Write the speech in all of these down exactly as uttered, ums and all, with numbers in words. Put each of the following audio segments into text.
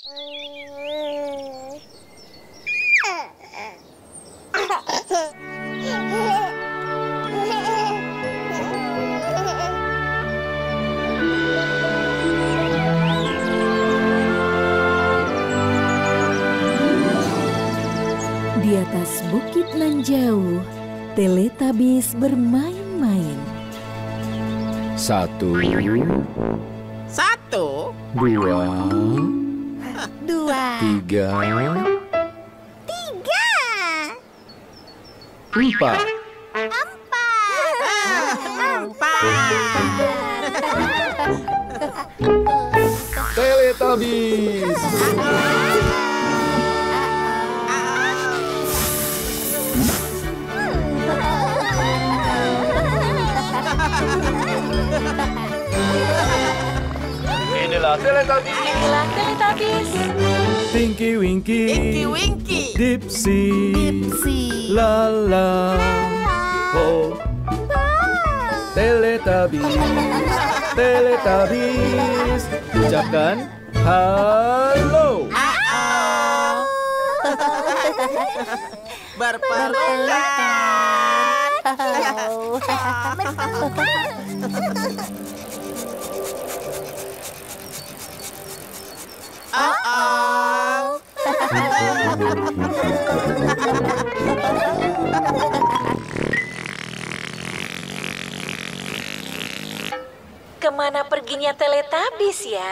Di atas bukit nan jauh, Teletubbies bermain-main. Satu, Satu, dua, Dua. tiga, Tiga. empat. Teletubbies. Inilah Teletubbies. Inilah Teletubbies. Tinky Winky, Tinky Winky, Dipsy, Dipsy. Lala, Po, Teletubbies, Teletubbies. Ucapkan halo. Uh-oh. Kemana perginya Teletubbies ya?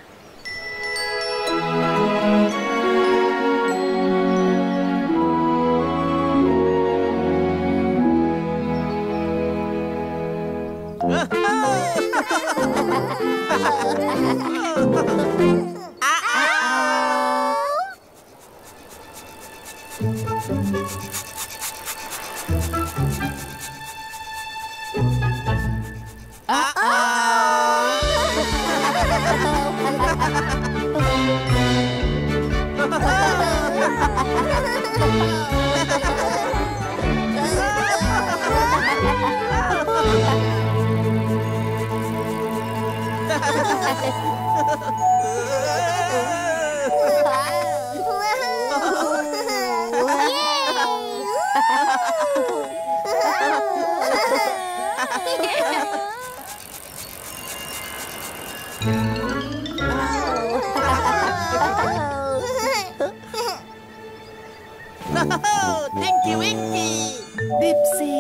Tinky Winky, Dipsy.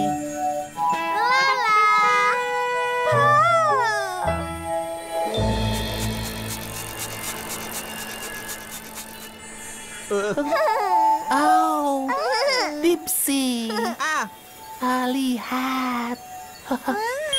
Lala. Oh, Dipsy. ah, Ah, lihat. Uh-oh.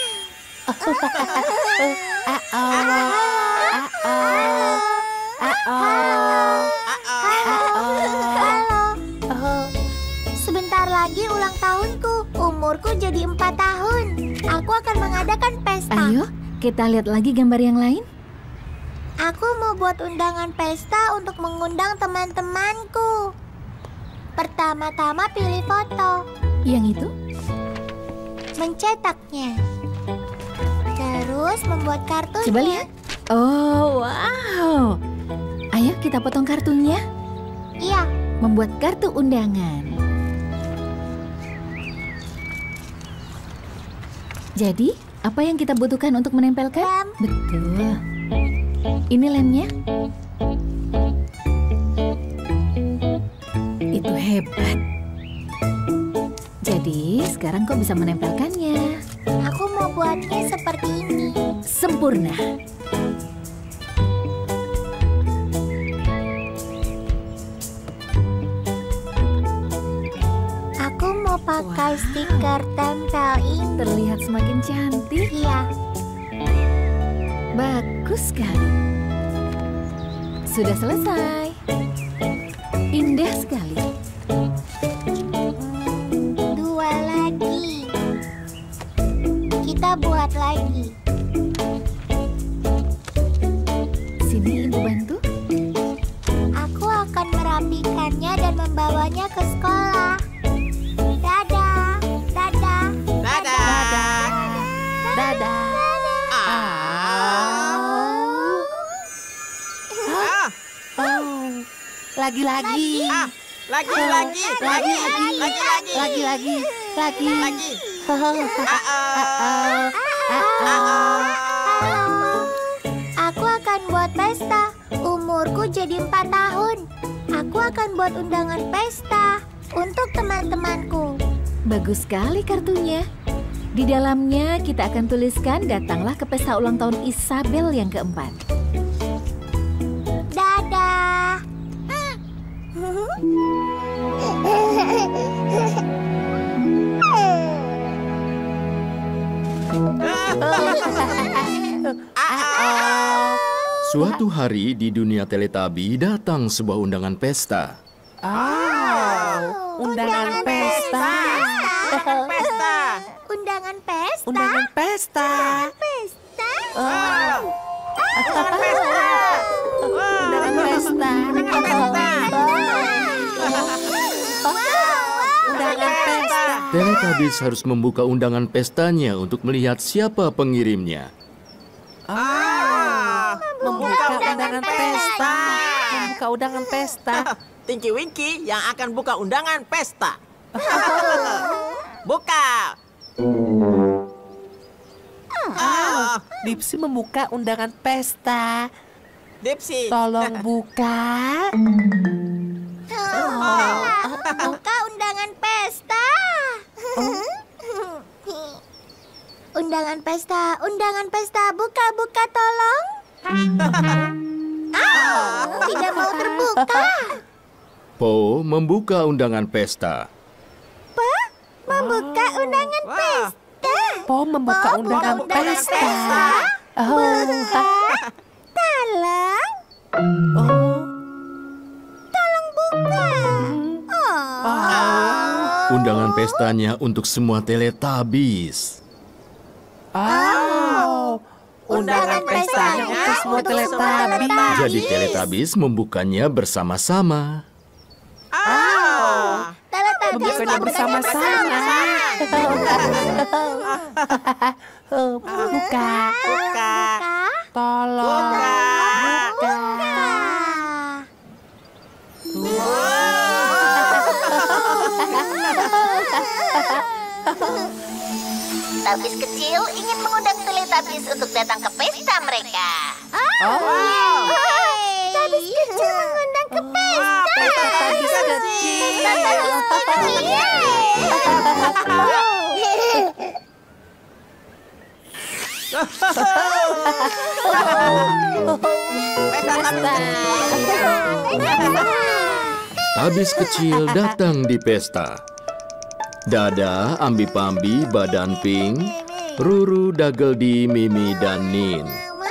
Halo. Sebentar lagi ulang tahunku. Umurku jadi empat tahun. Aku akan mengadakan pesta. Ayo, kita lihat lagi gambar yang lain. Aku mau buat undangan pesta untuk mengundang teman-temanku. Pertama-tama pilih foto, Yang itu? mencetaknya. Terus membuat kartunya. Coba lihat. Oh, wow. Ayo kita potong kartunya. Iya, Membuat kartu undangan. Jadi, apa yang kita butuhkan untuk menempelkan? lem. Betul. Ini lemnya. Itu hebat. Jadi, sekarang kau bisa menempelkannya. Aku mau buatnya seperti ini. Sempurna. Aku mau pakai Wow. stiker tempel ini. Terlihat semakin cantik. Iya, Bagus sekali. Sudah selesai. Indah sekali. dua lagi. Kita buat lagi. Sini ibu bantu. Aku akan merapikannya dan membawanya ke sekolah. Dadah, dadah, dadah. Dadah. Ah. Ah. Lagi-lagi. Ah, lagi, lagi, lagi, lagi, lagi, lagi, Lagi-lagi. Lagi. lagi. Aku akan buat pesta. Umurku jadi empat tahun. Aku akan buat undangan pesta untuk teman-temanku. Bagus sekali kartunya. Di dalamnya kita akan tuliskan datanglah ke pesta ulang tahun Isabel yang keempat. Dadah. Suatu hari di dunia Teletubby datang sebuah undangan pesta. Oh, undangan pesta. Pesta. Undangan pesta. Undangan pesta. Pesta. Wow. Undangan pesta. Wow. Undangan pesta. Undangan pesta. Teletubbies harus membuka undangan pestanya untuk melihat siapa pengirimnya. Ah, Membuka undangan pesta. Membuka undangan pesta. Tinky Winky yang akan buka undangan pesta. Buka. Ah, Dipsy membuka undangan pesta. Dipsy. Tolong buka. Buka undangan pesta. Undangan pesta, undangan pesta, buka-buka tolong. Ah, tidak mau terbuka. Po membuka undangan pesta. Pa, membuka undangan Wah. pesta. Po membuka Po, undangan buka undangan pesta. pesta. Oh, Tolong, oh, tolong buka. Oh. Undangan pestanya untuk semua Teletubbies. oh. Undangan pestanya untuk semua Teletubbies. Jadi Teletubbies membukanya bersama-sama. Ah, Membukanya bersama-sama. Oh, buka. buka. Tolong. Buka. Teletubbies kecil ingin mengundang Teletubbies untuk datang ke pesta mereka. Oh, Teletubbies kecil mengundang ke pesta. Pesta Teletubbies kecil. Tabis kecil datang di pesta. Dada, Ambi-Pambi, Badan Pink, Ruru, Dageldi, Mimi, dan Nin.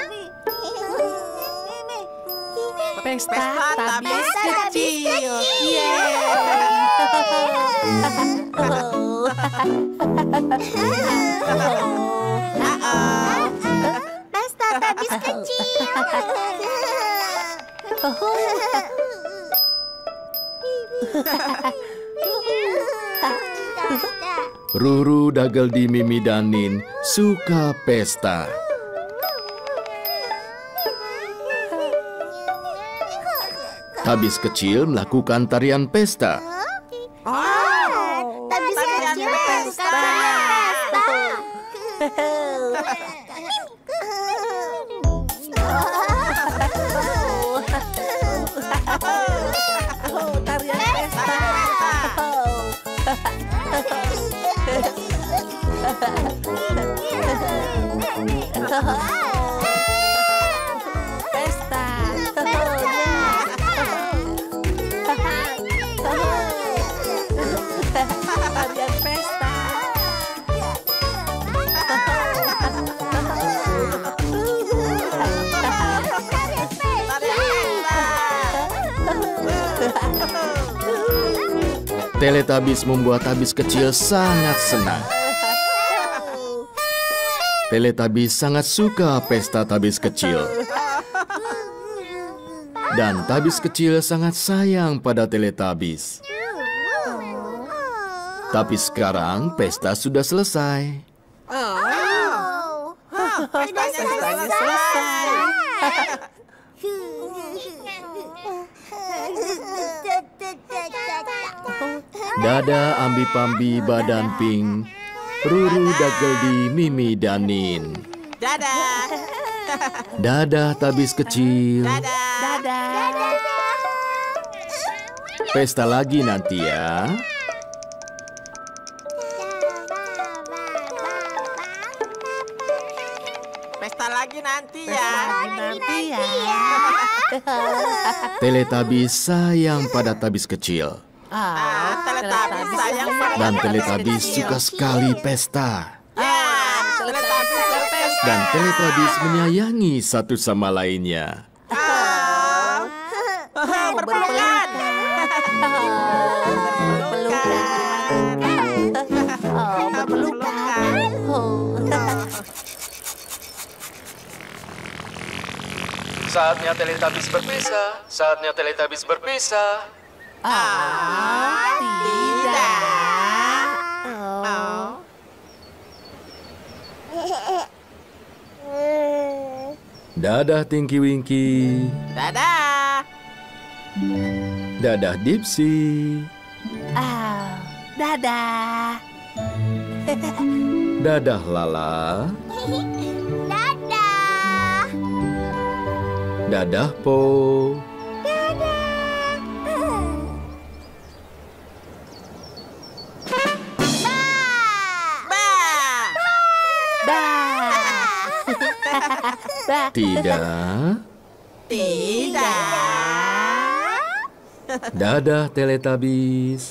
Pesta Pesta Tabis Tabis kecil. Pesta Teletubbies kecil. Ruru, Dageldi, Mimi, dan Nin suka pesta. Tabis kecil melakukan tarian pesta. Teletubbies Tarian kecil pesta. melakukan pesta. Oh, tarian pesta. Pesta. Tarian pesta. Teletubbies membuat Tabis kecil sangat senang. Teletubbies sangat suka pesta Tabis kecil. Dan Tabis kecil sangat sayang pada Teletubbies. Tapi sekarang pesta sudah selesai. Pestanya selesai. Dada ambi-pambi badan pink, Ruru Dageldi Mimi Danin. Dadah. Dadah tabis kecil. Dadah. Dadah. Pesta lagi nanti ya. Pesta lagi nanti ya. Nanti ya. Teletubbies sayang pada tabis kecil. Ah, Teletubbies sayang pada Dan Teletubbies Teletubbies kecil. suka sekali pesta. Ya, Teletubbies berpesta. Dan Teletubbies menyayangi satu sama lainnya. Ah, berpelukan. Berpelukan. Oh, berpelukan. Oh. Saatnya Teletubbies berpisah. Saatnya Teletubbies berpisah. Ah, tidak. Oh. Dadah Tinky Winky. Dadah. Dadah Dipsy. Ah, dadah. Dadah Lala. Dadah. Dadah Po. Bah. Bah. Tidak. Tidak. Dadah Teletubbies.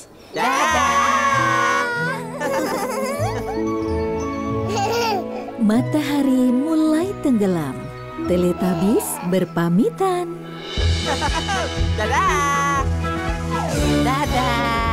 Matahari mulai tenggelam. Teletubbies berpamitan. Dadah. Dadah.